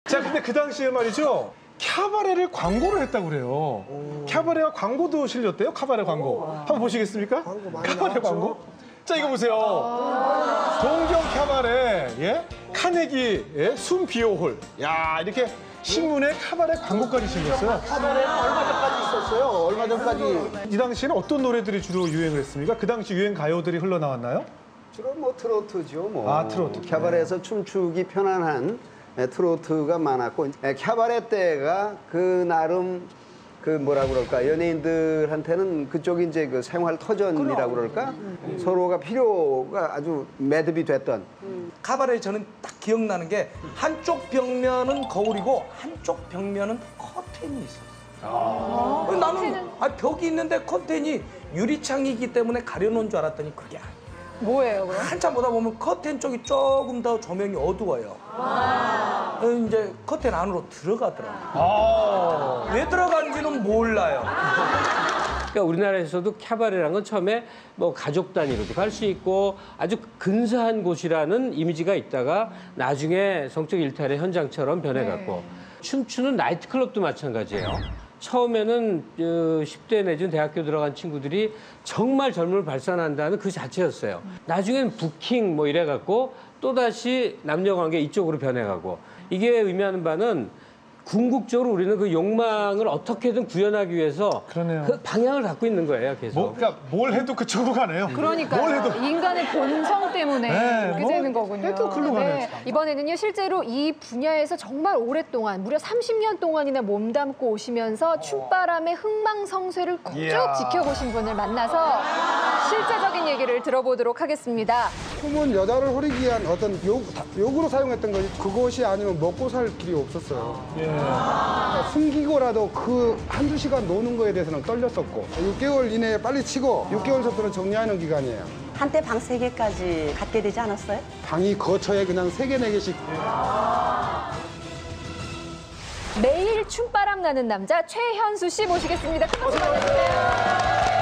자, 근데 그 당시에 말이죠. 캬바레를 광고를 했다고 그래요. 캬바레와 광고도 실렸대요. 캬바레 광고. 한번 보시겠습니까? 캬바레 광고. 자, 이거 보세요. 동경 캬바레, 예? 카네기, 예? 숨비호홀. 야, 이렇게 신문에 캬바레 광고까지 실렸어요. 캬바레는 얼마 전까지 있었어요. 얼마 전까지. 이 당시에는 어떤 노래들이 주로 유행을 했습니까? 그 당시 유행 가요들이 흘러나왔나요? 주로 뭐 트로트죠. 뭐. 아, 트로트. 캬바레에서 춤추기 편안한 트로트가 많았고, 캬바레 때가 그 나름 그 뭐라 그럴까, 연예인들한테는 그쪽이 이제 그 생활 터전이라고 그럴까, 서로가 필요가 아주 매듭이 됐던. 카바레 저는 딱 기억나는 게 한쪽 벽면은 거울이고 한쪽 벽면은 커튼이 있었어요. 나는 벽이 있는데 커튼이 유리창이기 때문에 가려놓은 줄 알았더니 그게 아니에요. 뭐예요, 그럼? 한참 보다 보면 커튼 쪽이 조금 더 조명이 어두워요. 이제 커튼 안으로 들어가더라고요. 왜 들어간지는 몰라요. 그러니까 우리나라에서도 캬바레라는 건 처음에 뭐 가족 단위로도 갈 수 있고 아주 근사한 곳이라는 이미지가 있다가 나중에 성적 일탈의 현장처럼 변해갔고 춤추는 나이트클럽도 마찬가지예요. 처음에는 10대 내지는 대학교 들어간 친구들이 정말 젊음을 발산한다는 그 자체였어요. 나중에는 부킹 뭐 이래갖고 또다시 남녀관계 이쪽으로 변해가고 이게 의미하는 바는 궁극적으로 우리는 그 욕망을 어떻게든 구현하기 위해서 그러네요. 그 방향을 갖고 있는 거예요, 계속. 그러니까 뭘 해도 그쪽으로 가네요. 그러니까요. 뭘 해도. 인간의 본성 때문에 네, 그렇게 뭐 되는 거군요. 해도 글로 가네요, 참. 이번에는요, 실제로 이 분야에서 정말 오랫동안, 무려 30년 동안이나 몸담고 오시면서 춤바람의 흥망성쇠를 쭉 이야. 지켜보신 분을 만나서 실제적인 얘기를 들어보도록 하겠습니다. 춤은 여자를 호리기 위한 어떤 욕으로 사용했던 거지 그것이 아니면 먹고 살 길이 없었어요. 그러니까 숨기고라도 그 한두 시간 노는 거에 대해서는 떨렸었고 6개월 이내에 빨리 치고 6개월 전부터는 정리하는 기간이에요. 한때 방 3개까지 갖게 되지 않았어요? 방이 거처에 그냥 3개, 4개씩. 매일 춤바람 나는 남자 최현수 씨 모시겠습니다. 큰 박수 받아주세요.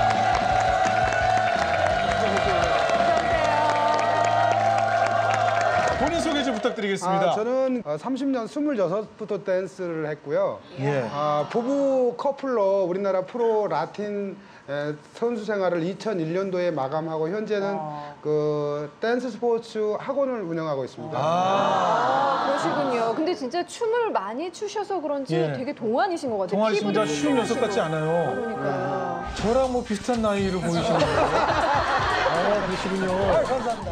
본인 소개 좀 부탁드리겠습니다. 저는 30년 26부터 댄스를 했고요. 예. 부부 커플로 우리나라 프로 라틴 선수 생활을 2001년도에 마감하고 현재는 그 댄스 스포츠 학원을 운영하고 있습니다. 그러시군요. 근데 진짜 춤을 많이 추셔서 그런지 예. 되게 동안이신 것 같아요. 동안 진짜 피부도 쉬운 녀석 같지 튼튼하시고. 않아요. 그러니까요. 저랑 뭐 비슷한 나이로 보이시는데요. 그러시군요. 감사합니다.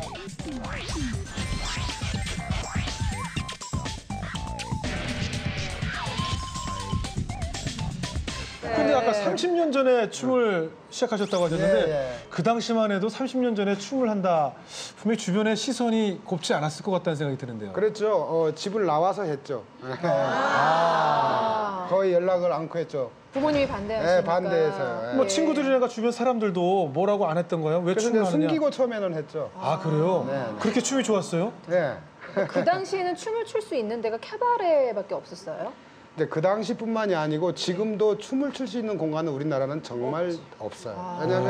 근데 아까 30년 전에 춤을 시작하셨다고 하셨는데 예. 그 당시만 해도 30년 전에 춤을 한다. 분명히 주변의 시선이 곱지 않았을 것 같다는 생각이 드는데요. 그랬죠. 집을 나와서 했죠. 거의 연락을 않고 했죠. 부모님이 반대하시니까. 네, 반대해서요. 뭐 친구들이나 주변 사람들도 뭐라고 안 했던 거예요? 왜 그래서 춤을 이제 하느냐? 숨기고 처음에는 했죠. 아, 그래요? 네. 그렇게 춤이 좋았어요? 네. 그 당시에는 춤을 출 수 있는 데가 캬바레밖에 없었어요? 근데 그 당시뿐만이 아니고 지금도 춤을 출 수 있는 공간은 우리나라는 정말 없어요. 왜냐하면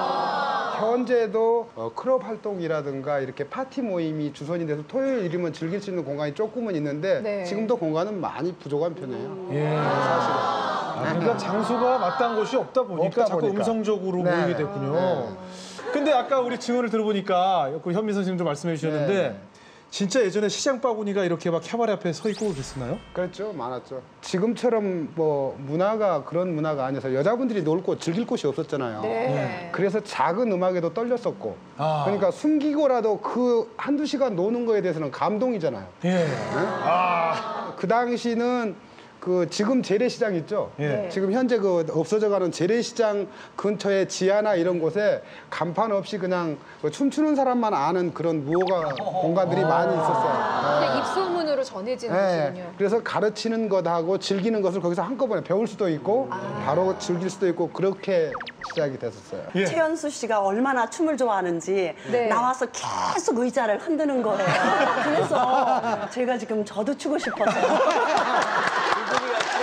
현재도 클럽 활동이라든가 이렇게 파티 모임이 주선이 돼서 토요일이면 즐길 수 있는 공간이 조금은 있는데 네. 지금도 공간은 많이 부족한 편이에요. 예. 그러니까 장소가 마땅한 곳이 없다 보니까 없다 자꾸 보니까. 음성적으로 네. 모이게 됐군요. 네. 근데 아까 우리 증언을 들어보니까 그 현민 선생님도 말씀해 주셨는데 네. 진짜 예전에 시장 바구니가 이렇게 막 캬바레 앞에 서 있고 그랬었나요? 그렇죠. 많았죠. 지금처럼 뭐 문화가 그런 문화가 아니어서 여자분들이 놀 곳, 즐길 곳이 없었잖아요. 네. 그래서 작은 음악에도 떨렸었고 아. 그러니까 숨기고라도 그 한두 시간 노는 거에 대해서는 감동이잖아요. 예. 그 당시는 그 지금 재래시장 있죠? 예. 지금 현재 그 없어져가는 재래시장 근처에 지하나 이런 곳에 간판 없이 그냥 그 춤추는 사람만 아는 그런 무허가 공간들이 많이 있었어요. 그냥 입소문으로 전해지는 네. 곳이군요. 그래서 가르치는 것하고 즐기는 것을 거기서 한꺼번에 배울 수도 있고 바로 즐길 수도 있고 그렇게 시작이 됐었어요. 예. 최연수 씨가 얼마나 춤을 좋아하는지 네. 나와서 계속 의자를 흔드는 거예요. 그래서 제가 지금 저도 추고 싶어서.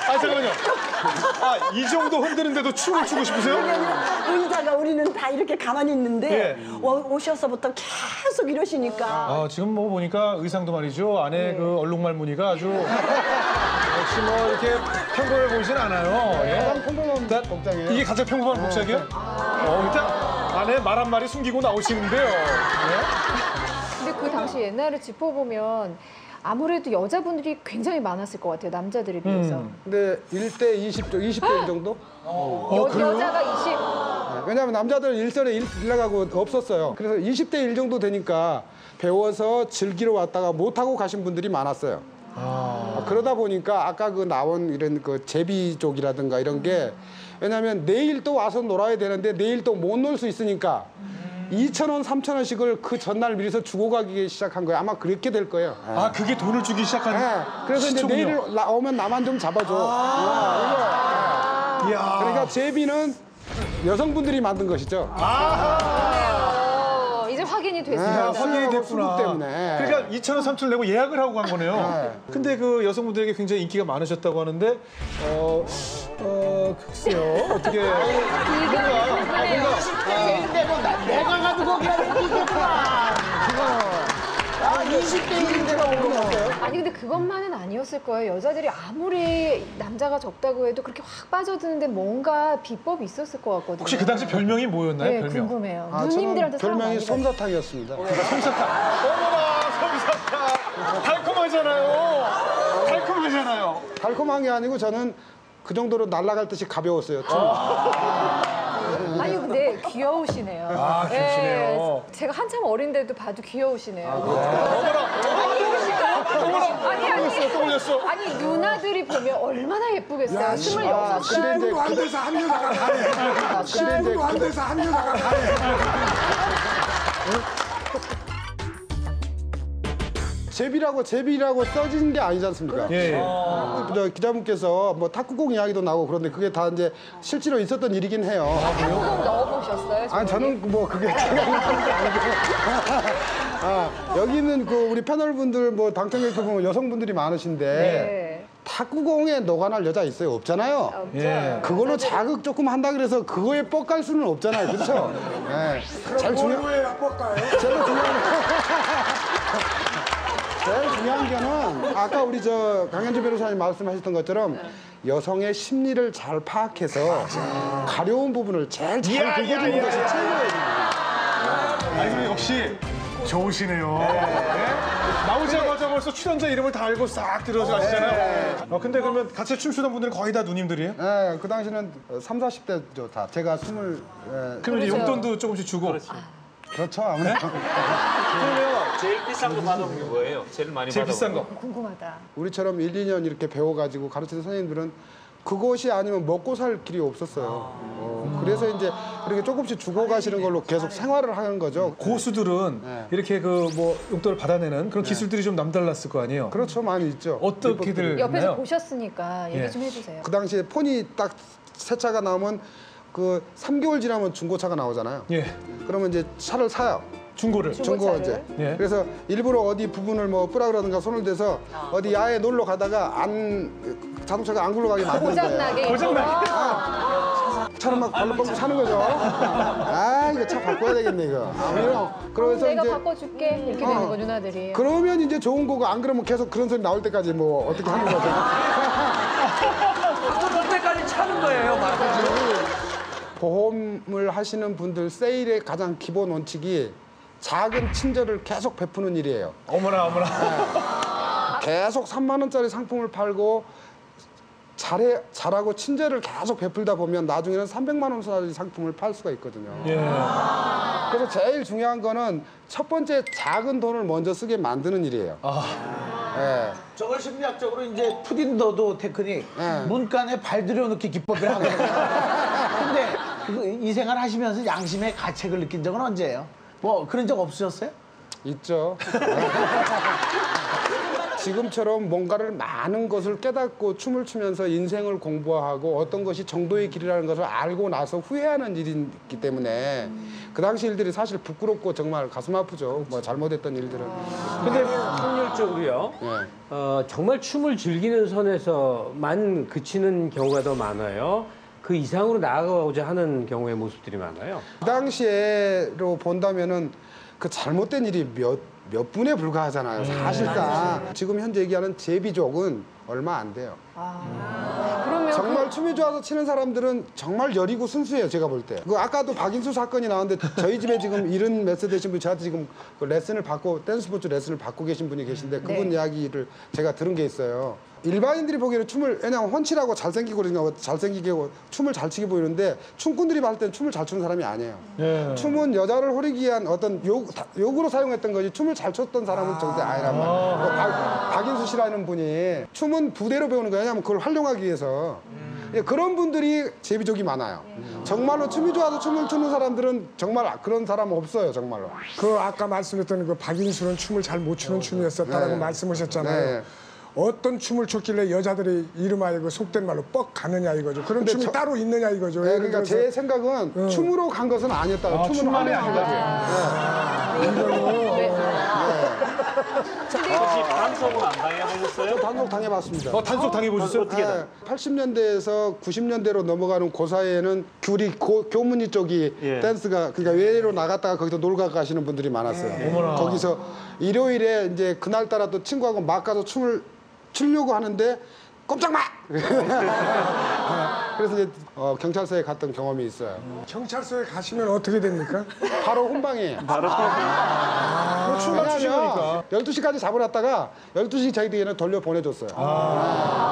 아, 잠깐만요. 아, 이 정도 흔드는데도 춤을 추고 싶으세요? 의자가 우리는 다 이렇게 가만히 있는데 예. 오셔서부터 계속 이러시니까 아, 지금 뭐 보니까 의상도 말이죠. 안에 그 얼룩말 무늬가 아주 역시 뭐 이렇게 평범해 보이진 않아요. 예. 가장 평범한 복장이에요. 이게 가장 평범한 복장이에요? 일단 안에 말 한 마리 숨기고 나오시는데요. 예. 근데 그 당시 옛날을 짚어보면 아무래도 여자분들이 굉장히 많았을 것 같아요. 남자들에 비해서. 근데 1대 20, 20대 1 정도? 여자가 20. 네, 왜냐하면 남자들은 일선에 일 나가고 없었어요. 그래서 20대 1 정도 되니까 배워서 즐기러 왔다가 못하고 가신 분들이 많았어요. 그러다 보니까 아까 그 나온 이런 그 제비족이라든가 이런 게 왜냐하면 내일 또 와서 놀아야 되는데 내일 또 못 놀 수 있으니까 2,000원, 3,000원씩을 그 전날 미리서 주고 가기 시작한 거예요. 아마 그렇게 될 거예요. 아, 그게 돈을 주기 시작한 네, 그래서 이제 시초군요. 내일 오면 나만 좀 잡아줘. 이거. 이야. 그러니까 제비는 여성분들이 만든 것이죠. 이제 확인이 아, 됐습니다. 확인이 됐구나. 수급 때문에. 그러니까 2,000원, 3,000원 내고 예약을 하고 간 거네요. 네. 근데 그 여성분들에게 굉장히 인기가 많으셨다고 하는데, 글쎄요. 어떻게. 내가 가도 거기가 이기겠구나. 20대 1인데가 오는 거예요. 아니 근데 그것만은 아니었을 거예요. 여자들이 아무리 남자가 적다고 해도 그렇게 확 빠져드는데 뭔가 비법이 있었을 것 같거든요. 혹시 그 당시 별명이 뭐였나요? 네, 별명? 궁금해요. 저는 누님들한테 사랑 별명이 많이 받- 솜사탕이었습니다. 어머나, 솜사탕. 달콤하잖아요. 달콤하잖아요. 달콤한 게 아니고 저는 그 정도로 날아갈 듯이 가벼웠어요. 아니 근데 귀여우시네요. 아, 귀여우시네요. 네, 제가 한참 어린데도 봐도 귀여우시네요. 또 올렸어. 아니 누나들이 보면 얼마나 예쁘겠어요. 26살. 근데 이제 안 돼서 한 여자가 가네. 친구도 안 돼서 한 여자가 가네. 제비라고 써진 게 아니지 않습니까? 예, 예. 저 기자분께서 뭐 탁구공 이야기도 나오고 그런데 그게 다 이제 실제로 있었던 일이긴 해요. 탁구공 넣어보셨어요? 아니 저는 뭐 그게 제가 하는 게 아니고 여기 있는 그 우리 패널분들 뭐 방청객 보면 여성분들이 많으신데 네. 탁구공에 노관할 여자 있어요? 없잖아요. 없죠. 예. 그걸로 자극 조금 한다 그래서 그거에 뻑갈 수는 없잖아요. 그렇죠? 네. 제일 중요한 제일 중요한 거는 아까 우리 저 강현주 변호사님 말씀하셨던 것처럼 여성의 심리를 잘 파악해서 가려운 부분을 제일 잘 긁어주는 것이 최고예요. 아니, 그럼 역시 좋으시네요. 네? 나오자마자 벌써 출연자 이름을 다 알고 싹 들어가시잖아요. 근데 그러면 같이 춤추던 분들은 거의 다 누님들이에요? 네, 그 당시는 30, 40대죠 다. 제가 20. 그러면 이제 용돈도 조금씩 주고. 그렇죠. 아무래도. 제일 비싼 거 받아본 게 뭐예요? 제일 많이 제일 받아본 비싼 거. 궁금하다. 우리처럼 1, 2년 이렇게 배워가지고 가르치는 선생님들은 그것이 아니면 먹고 살 길이 없었어요. 그래서 이제 이렇게 조금씩 주고 가시는 걸로 계속 생활을 하는 거죠. 고수들은 이렇게 그 뭐 용돈을 받아내는 그런 기술들이 좀 남달랐을 거 아니에요? 그렇죠. 많이 있죠. 어떻게들 옆에서 했나요? 보셨으니까 얘기 예. 좀 해주세요. 그 당시에 폰이 딱 새 차가 나오면 그 3개월 지나면 중고차가 나오잖아요. 예, 그러면 이제 차를 사요. 중고를. 중고 이제. 예. 그래서 일부러 어디 부분을 뭐 뿌라그라든가 손을 대서 어디 야외 놀러 가다가 자동차가 안 굴러가게 만드는 거예요. 고장나게. 고장나게. 차를 막 발로 뻥 차는 거죠. 아 이거 차 바꿔야 되겠네 이거. 그래서 내가 이제 바꿔줄게 이렇게 되는 거 누나들이. 그러면 이제 좋은 거고 안 그러면 계속 그런 소리 나올 때까지 뭐 어떻게 하는 거죠. 그때까지 차는 거예요, 말하자면. 보험을 하시는 분들 세일의 가장 기본 원칙이 작은 친절을 계속 베푸는 일이에요. 어머나, 어머나. 계속 3만 원짜리 상품을 팔고 잘하고 친절을 계속 베풀다 보면 나중에는 300만 원짜리 상품을 팔 수가 있거든요. 예. 그래서 제일 중요한 거는 첫 번째 작은 돈을 먼저 쓰게 만드는 일이에요. 예. 저걸 심리학적으로 이제 푸딘더도 테크닉 네. 문간에 발 들여놓기 기법을 하거든요. 근데 이 생활 하시면서 양심의 가책을 느낀 적은 언제예요? 뭐 그런 적 없으셨어요? 있죠. 지금처럼 뭔가를 많은 것을 깨닫고 춤을 추면서 인생을 공부하고 어떤 것이 정도의 길이라는 것을 알고 나서 후회하는 일이기 때문에 그 당시 일들이 사실 부끄럽고 정말 가슴 아프죠. 뭐 잘못했던 일들은. 근데 확률적으로요. 정말 춤을 즐기는 선에서만 그치는 경우가 더 많아요. 그 이상으로 나아가고자 하는 경우의 모습들이 많아요. 그 당시에로 본다면은 그 잘못된 일이 몇 분에 불과하잖아요. 사실상 지금 현재 얘기하는 제비족은 얼마 안 돼요. 그러면 정말 춤이 좋아서 치는 사람들은 정말 여리고 순수해요. 제가 볼 때. 그 아까도 박인수 사건이 나왔는데 저희 집에 지금 70몇 세 되신 분이 저한테 지금 그 레슨을 받고 댄스 스포츠 레슨을 받고 계신 분이 계신데 그분 이야기를 제가 들은 게 있어요. 일반인들이 보기에는 춤을 왜냐하면 훤칠하고 잘생기고 그러니까 잘생기게 춤을 잘 추게 보이는데 춤꾼들이 봤을 때는 춤을 잘 추는 사람이 아니에요. 춤은 여자를 호리기 위한 어떤 욕으로 사용했던 거지 춤을 잘 췄던 사람은 절대 아니란 말이에요. 박인수 씨라는 분이 춤은 부대로 배우는 거예요. 왜냐하면 그걸 활용하기 위해서. 그런 분들이 제비족이 많아요. 정말로 춤이 좋아서 춤을 추는 사람들은 정말 그런 사람 없어요. 정말로. 그 아까 말씀했던 그 박인수는 춤을 잘 못 추는 춤이었었다라고 말씀하셨잖아요. 어떤 춤을 췄길래 여자들이 이름하여 그 속된 말로 뻑 가느냐 이거죠. 그런 춤이 따로 있느냐 이거죠. 네, 그러니까 제 생각은 춤으로 간 것은 아니었다고. 춤은 활용한 거지. 혹시 단속은 안 당해보셨어요? 단속 당해봤습니다. 단속 당해보셨어요? 어떻게 다 80년대에서 90년대로 넘어가는 그 사이에는 귤이 교문이 쪽이 댄스가 그러니까 외래로 나갔다가 거기서 놀러 가시는 분들이 많았어요. 거기서 일요일에 이제 그날따라 또 친구하고 막 가서 춤을 추려고 하는데 꼼짝 마! 그래서 이제 경찰서에 갔던 경험이 있어요. 경찰서에 가시면 어떻게 됩니까? 바로 혼방이에요. 춤만 추시니까. 12시까지 잡아놨다가 12시 저희들에게는 돌려보내줬어요.